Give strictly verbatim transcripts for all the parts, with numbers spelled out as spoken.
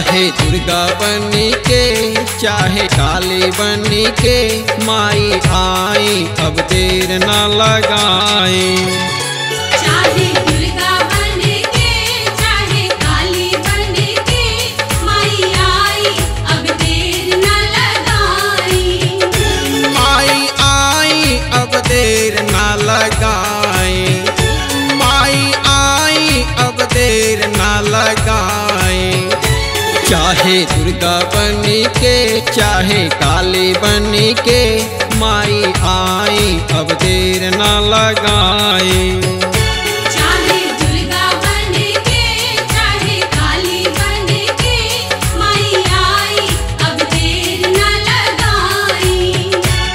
चाहे दुर्गा बनी के चाहे काली बनी के माई आई अब देर न लगाए। चाहे दुर्गा बनी के चाहे काली बनी के माई आई अब देर न लगाई। माई आई अब देर न लगाए। माई आई अब देर न लगाए। चाहे दुर्गा बनी के चाहे काली बनी के माई आई अब देर न लगाए। चाहे दुर्गा बनी के चाहे काली बनी के माई आई अब देर न लगाई।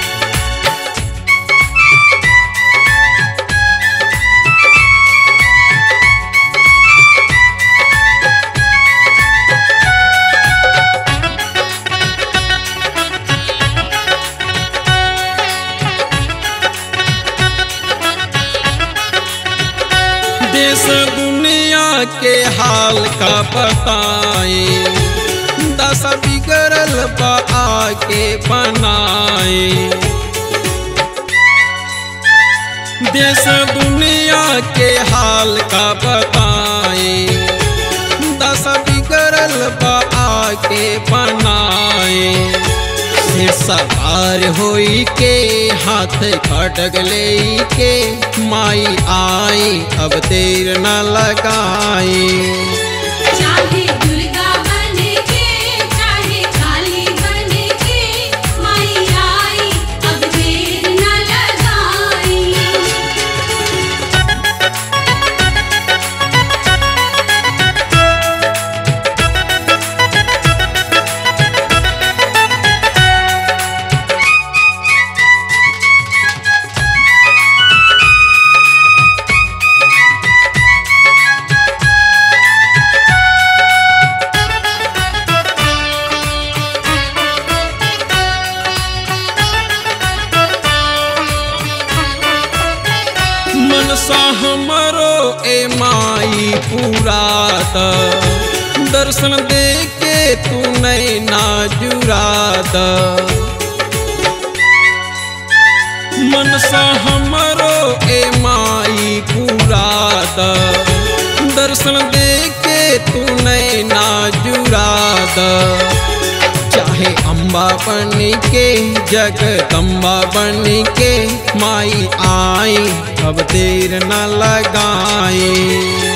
देश दुनिया के हाल का बताए। दशा बिगड़ल बा आके बनाए। देश दुनिया के हाल का बताए। दशा बिगड़ल बा आके बनाए। से सवार होई के हाथ खड़ग ले के माई आई अब देर न लगाए। चाहे दुर्गा बनी के चाहे काली बनी के माई आई अब देर न लगाई। मनसा हमरो ए माई पूरा द दर्शन दे के तू नैना जुरा द। मनसा हमरो ए माई पूरा द दर्शन दे के तू नैना जुरा द। चाहे अम्बा बनी के जगदम्बा बनी के माई आई अब देर न लगाए।